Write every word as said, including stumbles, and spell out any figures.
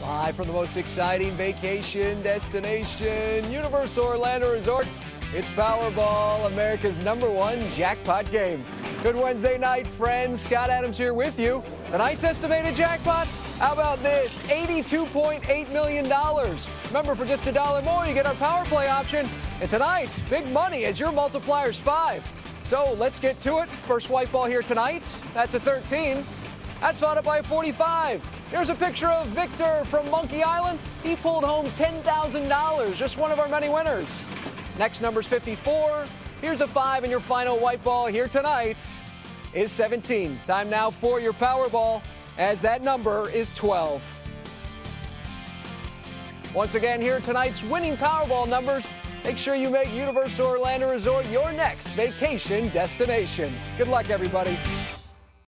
Live from the most exciting vacation destination, Universal Orlando Resort, it's Powerball, America's number one jackpot game. Good Wednesday night, friends. Scott Adams here with you. Tonight's estimated jackpot, how about this? eighty-two point eight million dollars. Remember, for just a dollar more, you get our power play option. And tonight, big money as your multiplier's five. So let's get to it. First white ball here tonight. That's a thirteen. That's followed up by a forty-five. Here's a picture of Victor from Monkey Island. He pulled home ten thousand dollars, just one of our many winners. Next number's fifty-four. Here's a five, and your final white ball here tonight is seventeen. Time now for your Powerball, as that number is twelve. Once again, here are tonight's winning Powerball numbers. Make sure you make Universal Orlando Resort your next vacation destination. Good luck, everybody.